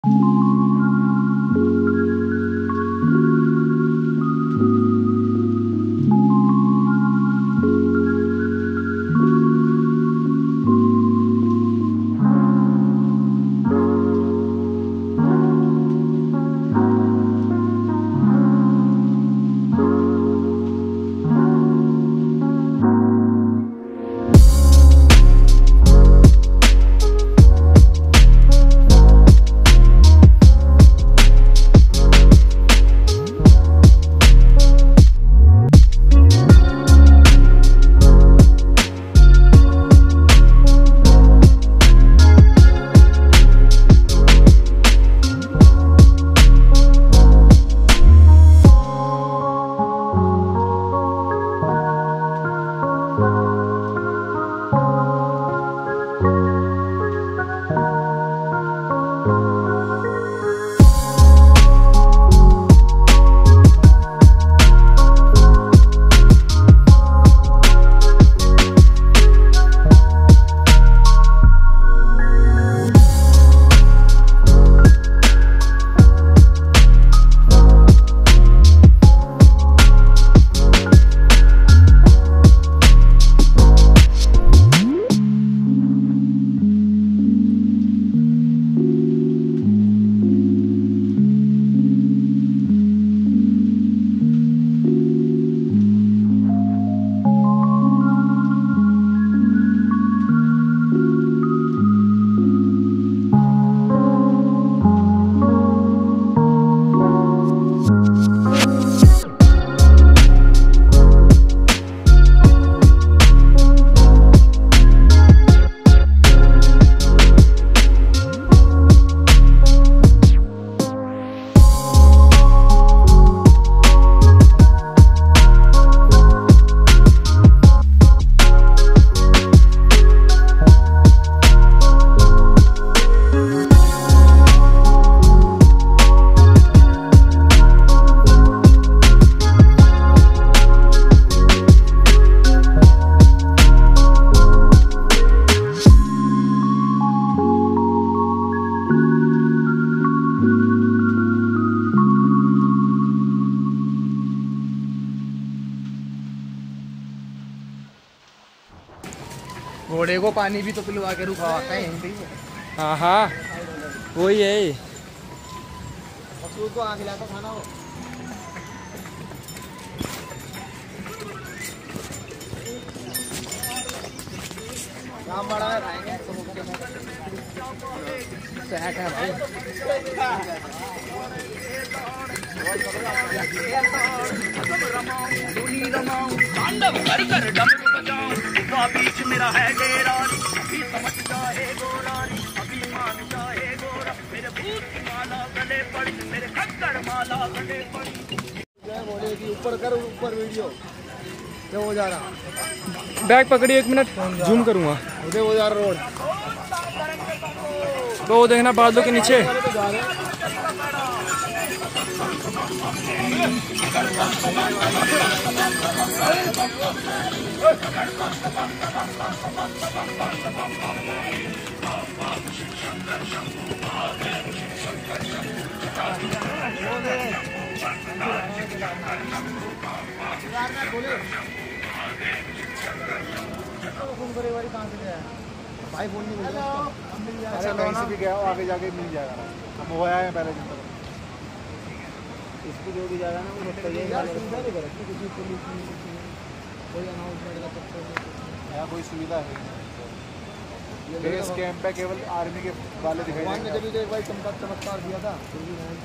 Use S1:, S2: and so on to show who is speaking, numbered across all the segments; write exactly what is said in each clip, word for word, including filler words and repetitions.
S1: घोड़े को पानी भी तो पिलवा के रुकवाता है यहीं पे।
S2: हाँ हाँ वही है।
S1: मसूर को आगे लाता खाना वो। काम बड़ा है खाएंगे सेट है भाई।
S3: बीच मेरा है डेरा, अभी समझ जाए गोरा, अभी मान जाए गोरा, मेरे भूत की माला गले पड़ी, मेरे खक्कर माला गले पड़ी।
S1: बोले कि ऊपर कर ऊपर वीडियो क्या हो जा रहा।
S2: बैग पकड़िए एक मिनट जूम करूँगा।
S1: उधर हो जा रहा रोड
S2: तो वो देखना बादलों के नीचे।
S1: भाई फोन नहीं मिल रहा। अच्छा कहीं से भी गया हो आगे जाके मिल जाएगा। हम वो आए हैं पहले दिन तक। इसकी जो भी जाएगा ना वो रोकता है यार। सुविधा नहीं कर रखी किसी पुलिस की कोई अनाउंसमेंट का चक्कर नहीं। यहाँ कोई सुविधा है बेस कैंप पे केवल आर्मी के वाले दिखाई देंगे। जब भी एक बार चमत्कार चमत्कार दिया था फिर भी नहीं।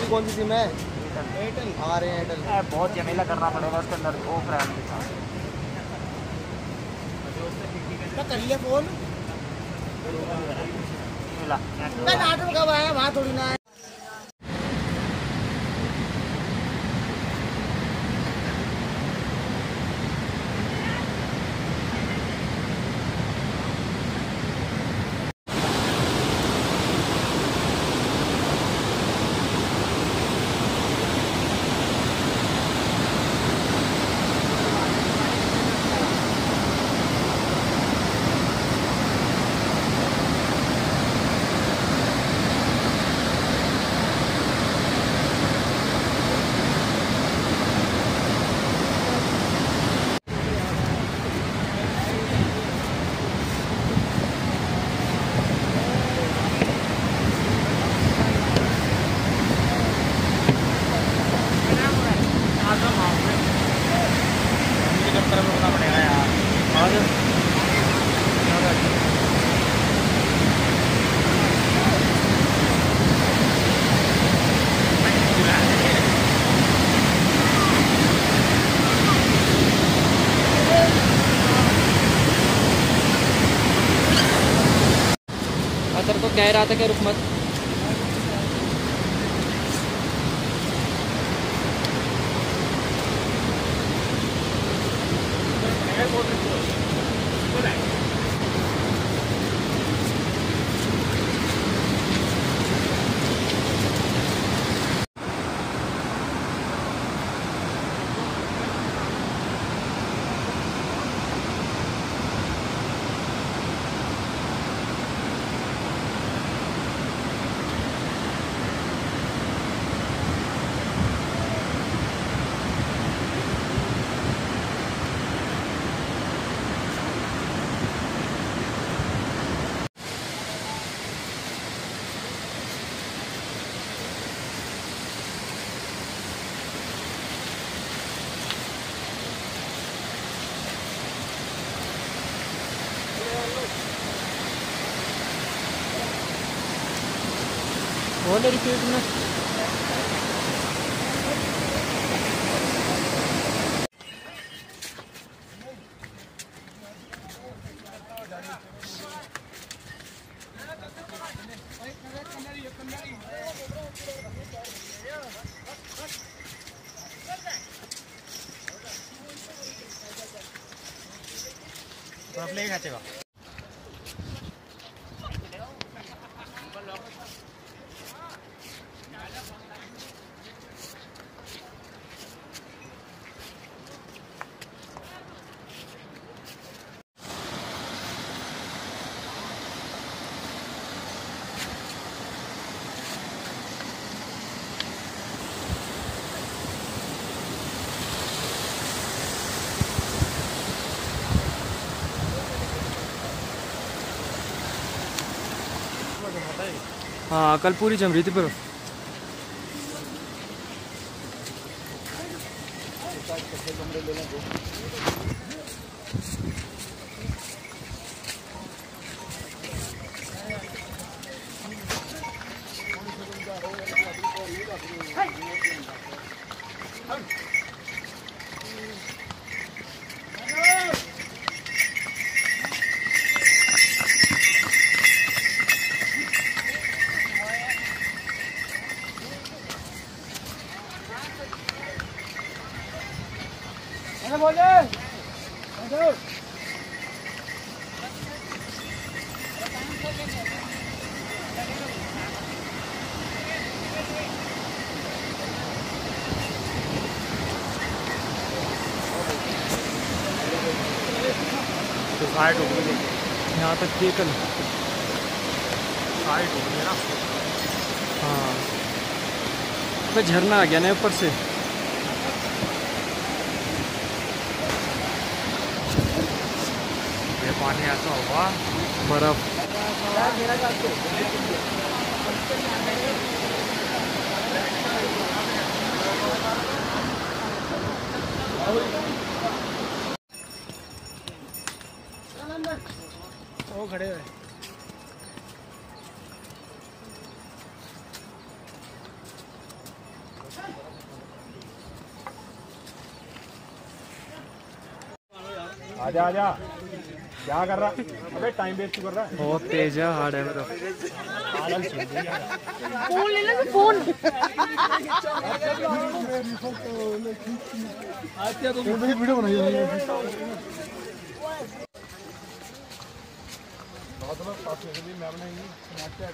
S1: कौन सी सिम है? एयरटेल। आ रहे हैं एयरटेल।
S3: बहुत झमेला करना पड़ेगा उसके अंदर। ऑफ रहा है
S1: कर लिया फोन।
S3: मिला
S1: नाटक कब आया वहाँ थोड़ी ना है।
S2: तेरे को कह रहा था कि रुक मत। और मेरी पेट में
S1: तो आप ले खाचेगा।
S2: हाँ कल पूरी जम रही थी बर्फ।
S1: बोले
S2: तो साइड हो गई यहाँ तक थी कल।
S1: साइड हो गई ना।
S2: हाँ तो झरना आ गया ना ऊपर से।
S1: ये पानी ऐसा होगा
S2: बर्फ
S1: वो खड़े हुए। आजा आजा, क्या कर रहा? अबे टाइम वेस्ट कर रहा है।
S2: बहुत तेज है, हार्ड है मतलब।
S4: फोन ले लो फोन।
S1: वीडियो बनाइए। मैं बनाएंगी स्नैपचैट।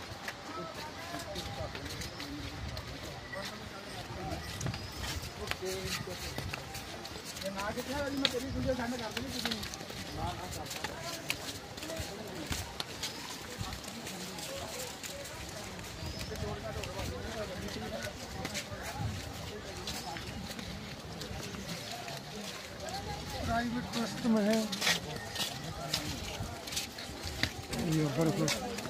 S1: ना कितना वाली मैं तेरी वीडियो सामने कर दूंगी किसी ने। प्राइवेट ट्रस्ट में है ये ऊपर ऊपर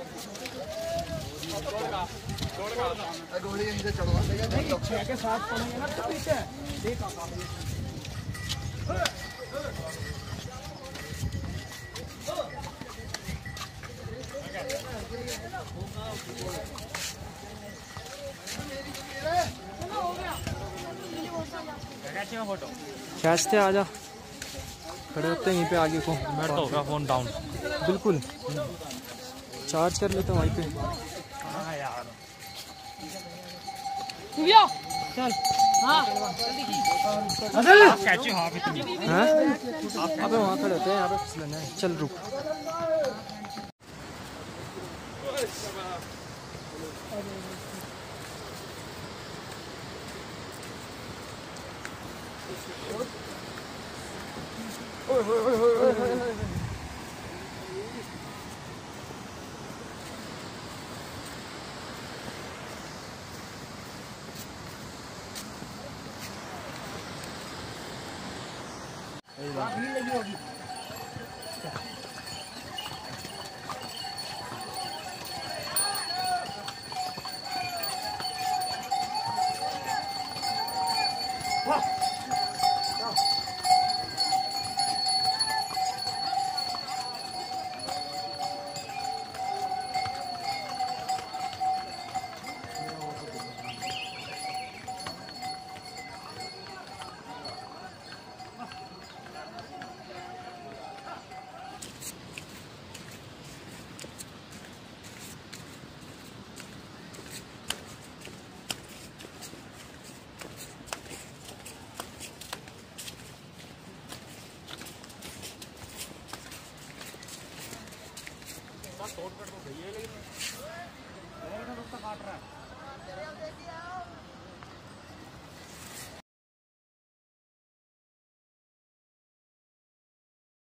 S1: गोली यहीं से चढ़वा देगा। छह के साथ पड़ेंगे ना तो पीछे देख आप
S2: फोटो खींचते आजा, खड़े होते हैं यहीं पे आगे को।
S5: मैं तो होगा फोन डाउन
S2: बिल्कुल, चार्ज कर लेते हैं वहीं पे।
S5: हाँ यार
S4: चल हाँ
S5: कैची हाँ भी तुम
S2: हाँ अबे वहाँ खड़े होते हैं, यहाँ पे फिसलना है। चल रुक। ओए ओए ओए ओए ओए
S5: शॉर्टकट तो सही है लेकिन काट रहा है।